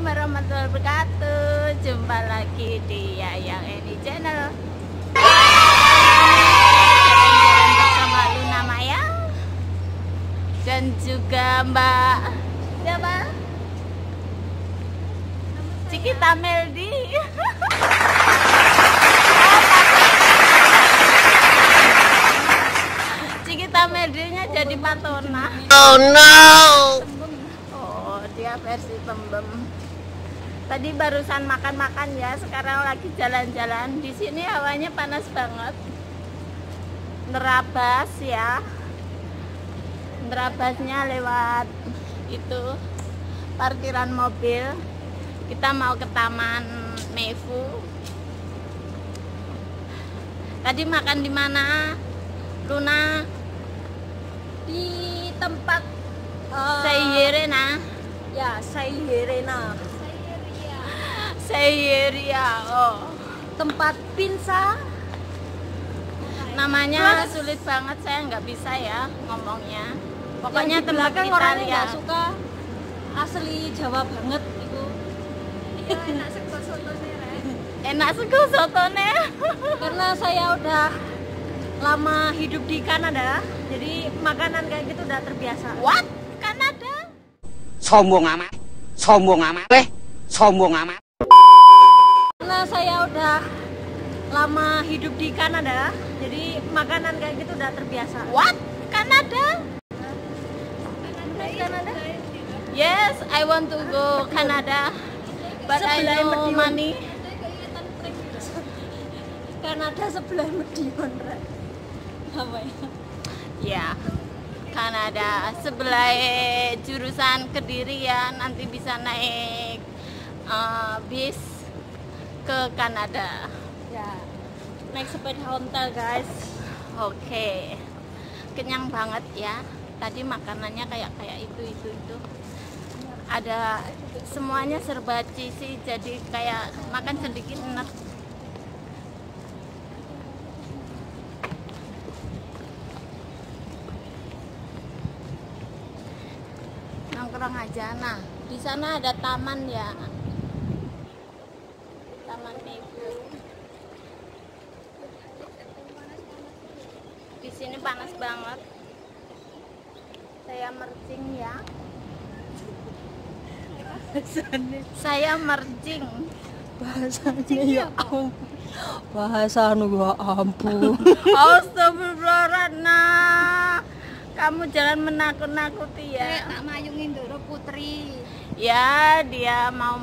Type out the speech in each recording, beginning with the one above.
warahmatullahi wabarakatuh. Jumpa lagi di Yayang Eni Channel. Jalan-jalan bersama Luna Maya dan juga Mbak siapa? Cikita Meldi. Cikita Meldinya jadi patona. Oh no. Oh, dia versi pembem. Tadi barusan makan-makan ya, sekarang lagi jalan-jalan. Di sini hawanya panas banget. Nerabas ya. Nerabasnya lewat itu parkiran mobil. Kita mau ke Taman Mefu. Tadi makan di mana, Luna? Di tempat Sayyerena. ya Sayyerena. Sayyeria. Oh. Tempat pinsa. Namanya sulit banget, saya nggak bisa ya ngomongnya. Pokoknya Yang di tempat belakang orangnya Italia. nggak suka, asli Jawa banget itu. Enak sego sotone, enak sego sotone. Karena saya udah lama hidup di Kanada, jadi makanan kayak gitu udah terbiasa. What? Kanada? Sombong amat, sombong amat, sombong amat. Karena saya udah lama hidup di Kanada, jadi makanan kayak gitu udah terbiasa. What? Kanada? Kanada? Yes, I want to go Canada, but I Sebelah no Medion. money. Kanada sebelah Medion, Rek. Apa ya? Ya, Kanada sebelah jurusan Kediri ya. Nanti bisa naik bis ke Kanada. Ya, naik sepeda ontel, guys. Oke, kenyang banget ya. Tadi makanannya kayak itu. Ada semuanya serba cheesy, jadi kayak makan sedikit enak. Nongkrong aja. Nah, di sana ada taman ya. Taman Mefu. Di sini panas banget. Saya mercing ya. Saya mercing. Bahasanya ya ampun. Bahasa ya ampun. Astagfirullahaladzim. Kamu jangan menakut-nakuti ya. Tak mayungin Doro Putri. Ya, dia mau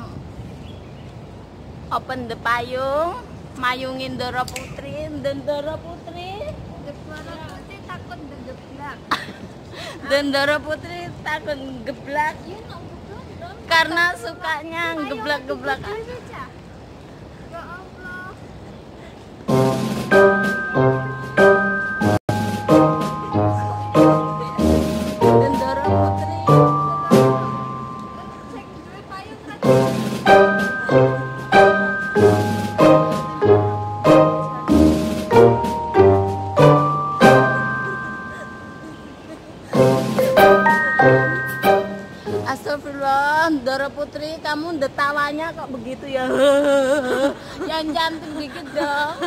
open the payung, mayungin Dora Putri, dan Dora Putri takut geblak. dan Dora Putri takut geblak karena sukanya geblak-geblak. Dan Dora Putri Astagfirullah, Dora Putri, kamu detawanya kok begitu ya? Yang cantik dikit dong.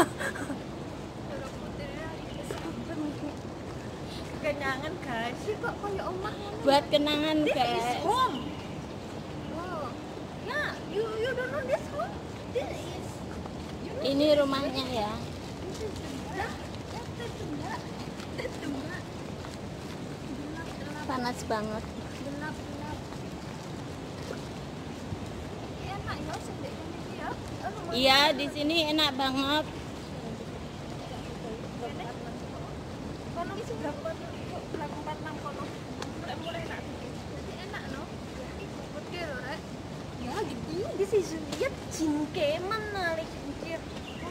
Kenyangan, guys. Sih kok kayak omah. Buat kenangan This is guys. home. Wow. Yeah, you don't know this home? This is Ini rumahnya ya. Panas banget. Iya, di sini enak banget. Ya, gitu. This is lihat cingke mana lagi cingke.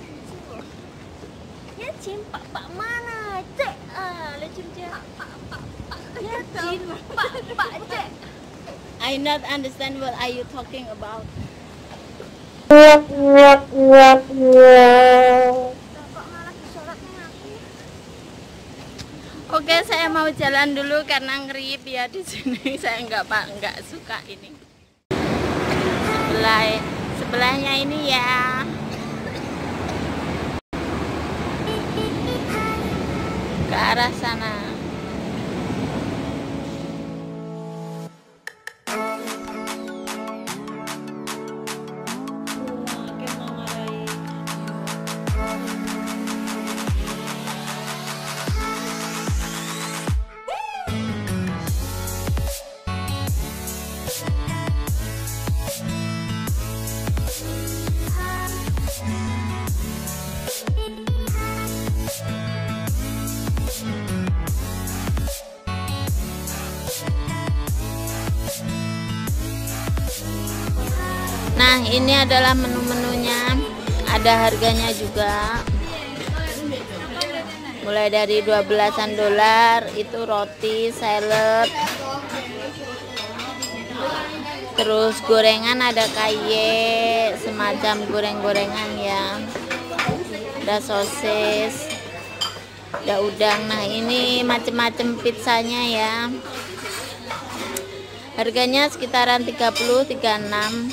Ya cing pak mana cek lihat cingke pak ya cing pak cek. I not understand what are you talking about. Bapak malah disolatnya aku. Oke, saya mau jalan dulu karena ngerip ya di sini. Saya nggak suka ini. sebelahnya ini ya. Ke arah sana. Nah, ini adalah menu-menunya. Ada harganya juga. Mulai dari $12 itu roti, salad. Terus gorengan ada kaye, semacam goreng-gorengan ya. Ada sosis, ada udang. Nah, ini macam-macam pizzanya ya. Harganya sekitaran 36.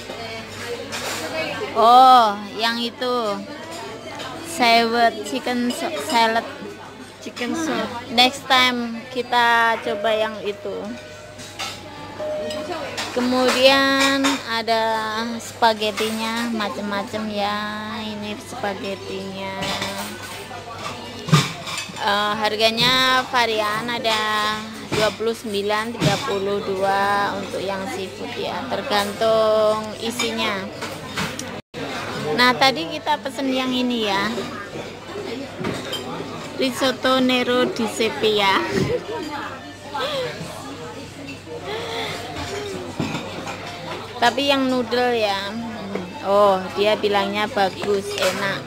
Oh, yang itu savory chicken salad, Chicken soup. next time kita coba yang itu. Kemudian ada spagettinya macam-macam ya. Ini spagettinya. Harganya varian, ada 29, 32 untuk yang seafood ya, tergantung isinya. Nah, tadi kita pesen yang ini ya, risotto nero di sepia. Tapi yang noodle ya. Oh, dia bilangnya bagus, enak.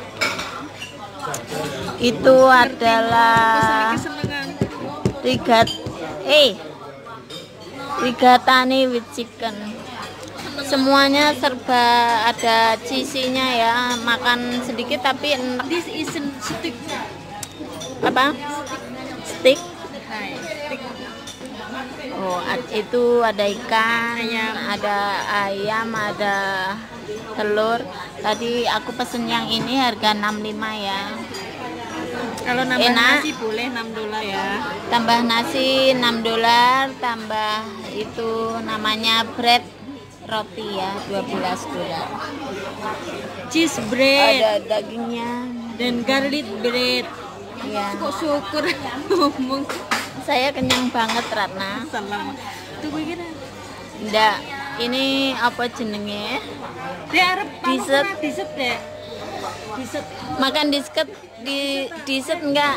Itu adalah rigatani with chicken. Semuanya serba ada cheese-nya ya. Makan sedikit tapi enak. This isn't stick. Apa? Stick? Oh, itu ada ikan, ada ayam, ada telur. Tadi aku pesen yang ini harga 65 ya. Kalau nambah Enak. nasi boleh $6 ya. Tambah nasi $6, tambah itu namanya bread roti ya, $12. Cheese bread Ada dagingnya dan garlic bread. ya. Kok syukur ngomong Saya kenyang banget Ratna. salam. Tunggu kira. Nggak, ini apa jenenge? Dia Arab Dessert. dessert deh. Dessert. Makan dessert enggak?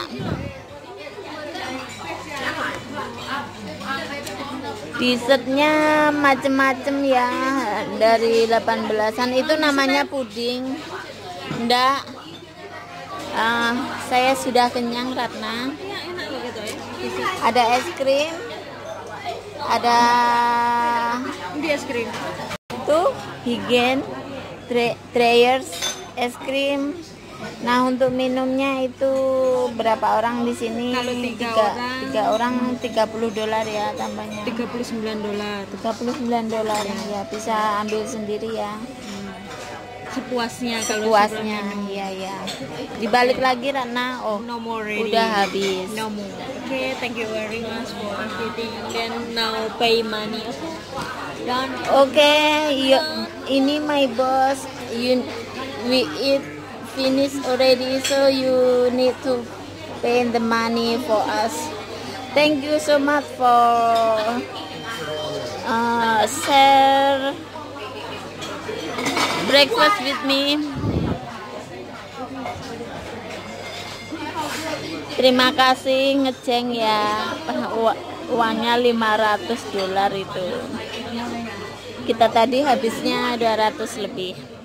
Dessertnya macem-macem ya, dari 18-an. Itu namanya puding. Enggak, saya sudah kenyang Ratna. Enak kok gitu ya. Dessert. Ada es krim, ada Ini es krim. itu Higen Dreyers es krim. Nah, untuk minumnya itu berapa orang di sini? Kalau tiga orang $30 ya tambahnya. $39. $39 ya, bisa ambil sendiri ya. Sepuasnya kalau Puasnya sudah minum. iya ya. Dibalik lagi Ratna. Oh, No more ready. udah habis. No more. Okay, thank you very much for everything. Then now pay money. Okay. Done. Oke, ini my boss. We eat finish already, so you need to pay the money for us. Thank you so much for share breakfast with me. Terima kasih ngeceng ya. Uangnya $500 itu. Kita tadi habisnya 200 lebih.